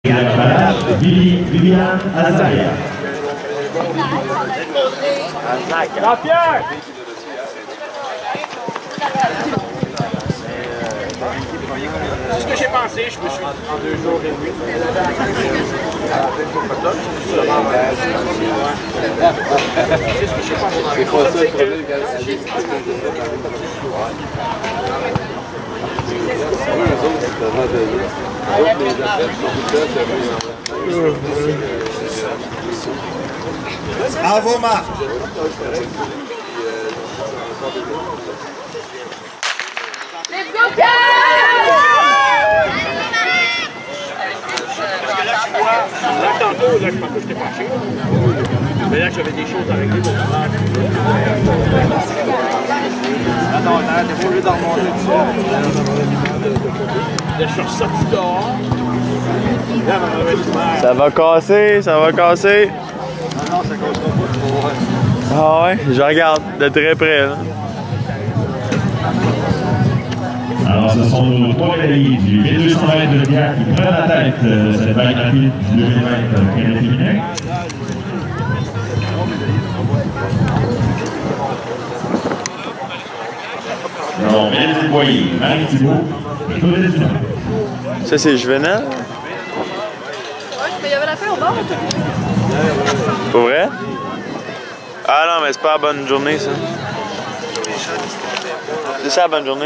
Viviane Azaria. Jean-Pierre! C'est ce que j'ai pensé, je me suis en 2 jours et demi. C'est ce que j'ai pensé. C'est pas ça le problème À vos marques. Let's go, Pierre! Là, tantôt, là, je pensais que j'étais fâché. Mais là, j'avais des choses à régler pour le travail. Attends, t'es pas obligé d'en remonter dessus. Je suis ressorti dehors. Ça va casser, ça va casser. Non, ça cassera pas. Ah ouais, je regarde de très près. Là. Alors, ce sont nos 3 médaillés du 1200 mètres de bière qui prennent la tête cette vague rapide du 2000 mètres Canada féminin. Alors, Mélanie Boyer, Marie Thibault, Claudette Dumont. Ça, c'est Juvenal? Ouais, mais il y avait la fin au bord. Pour vrai? Ah non, mais c'est pas la bonne journée, ça. C'est ça la bonne journée?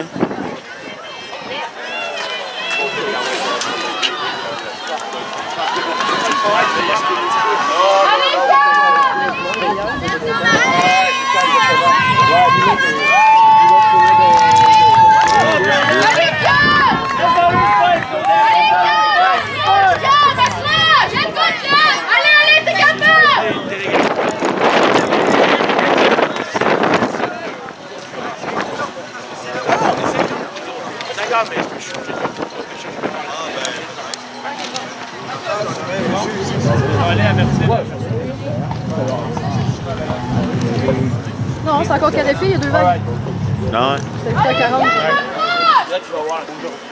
Non, c'est encore Canada, il y a 2 vagues. Non, ouais. C'était 8 à 40. Là, tu vas voir.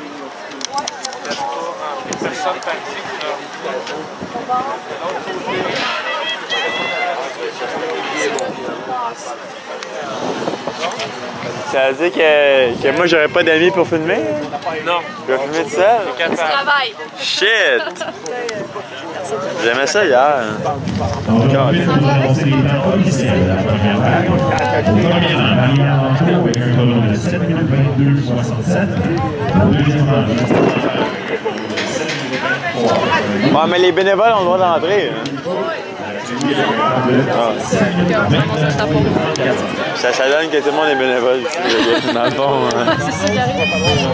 Personne Ça veut dire que moi, j'aurais pas d'amis pour filmer? Non. Je vais filmer tout seul? Tu travailles. Shit! J'aimais ça hier. Donc, ensuite, nous annoncer les temps officiels de la première vague. Au premier rang, Marie-Anne Langeau avec un chrono de 7 minutes 22,67. Au deuxième rang, Ouais, mais les bénévoles ont le droit d'entrer. Ça donne que tout le monde est bénévole. Dans le fond, C'est ça qui arrive.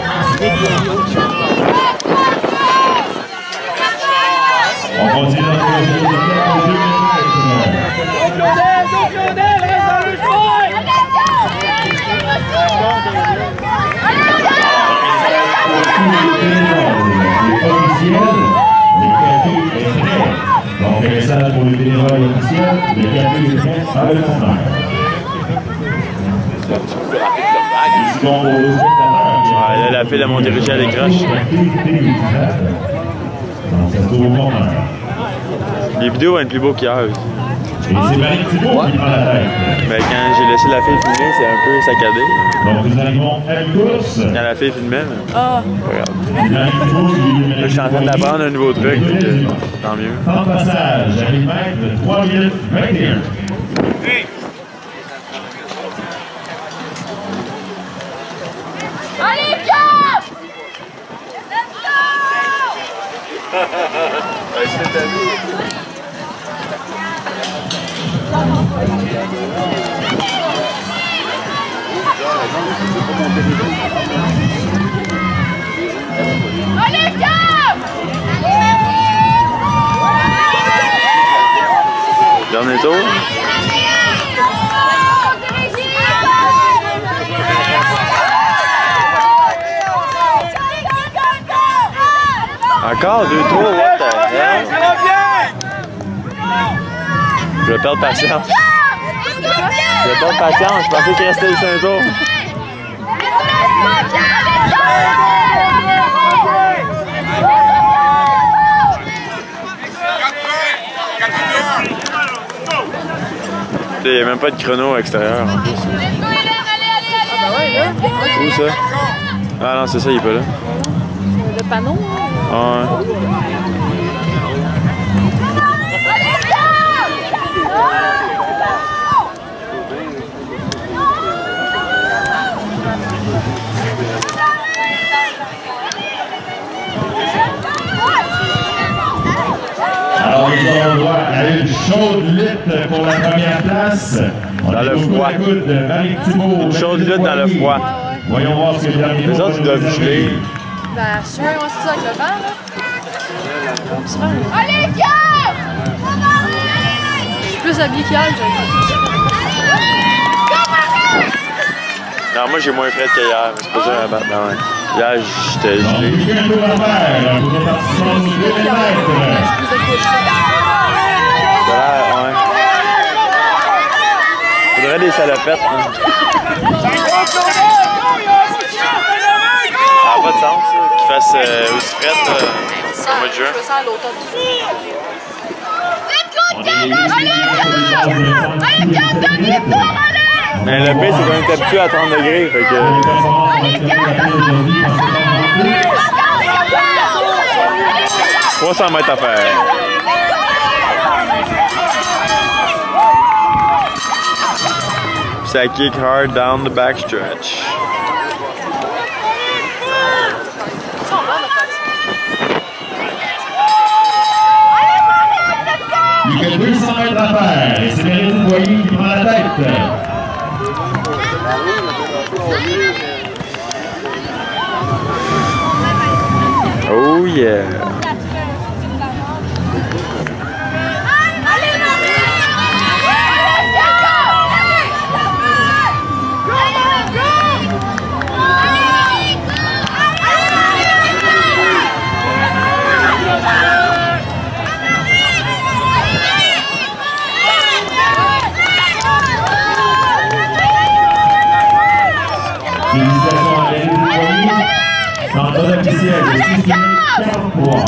on continue notre tour de 2 minutes. Claudel, reste dans le sport! Les officiels, le café est prêt. Donc, un message pour les bénévoles officiels, le café est prêt à le contraire. ouais, là, la fille a mon dirigé à l'écrache. Les vidéos vont être plus beaux qu'hier. Et c'est Marie Thibault qui prend la tête. Mais quand j'ai laissé la fille filmer, c'est un peu saccadé. Donc, nous arrivons à la course. Quand la fille filmait, mais Ah. pas grave. Marie Thibault, Là, je suis en train d'apprendre un nouveau truc, donc tant mieux. en passage à 1000 mètres de 3 minutes 21. Allez, Pierre! Allez, Pierre! Dernier tour. Encore 2 tours, what the hell? Je vais perdre patience. Je vais perdre patience, je pensais qu'il restait juste un tour. il n'y a même pas de chrono extérieur en plus. Ah bah ouais, là. Où ça? Ah non, c'est ça, il est pas là. Le panneau. Ouais. Alors, nous avons droit à une chaude lutte pour la première place. Dans le froid. Une chaude lutte dans le froid. Voyons voir ce que les Les autres, ils doivent geler. Ben, sûr, ouais, c'est ça avec le vent, là. Allez, gars! Je suis plus habillé qu'hier, Non, moi, j'ai moins frais qu'hier, mais c'est pas dur à battre. Non, ouais. Hier, j'étais gelé. Il y a un tour à faire pour les participants du 2000 mètres. Ouais. Faudrait des salopettes. Hein. Ça n'a pas de sens, ça, qu'ils fassent aussi frais au mois de juin. Je me sens à l'automne. Mais le pire, c'est qu'on était habitué à 30 degrés. Fait que... 300 mètres à faire. Ça kick hard down the backstretch. Il y a 200 mètres à faire et c'est Mérite Boyer qui prend la tête. Oh yeah! Félicitations à Mérite Boyer. Dans le temps officiel, 6 minutes 43.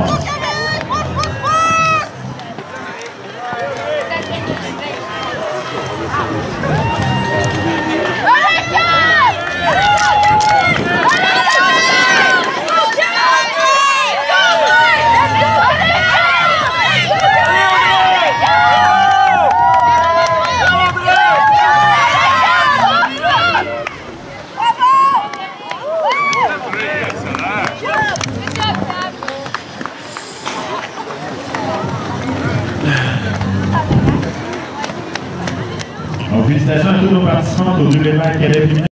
Félicitations à tous nos participants au 2020 Cadet féminin.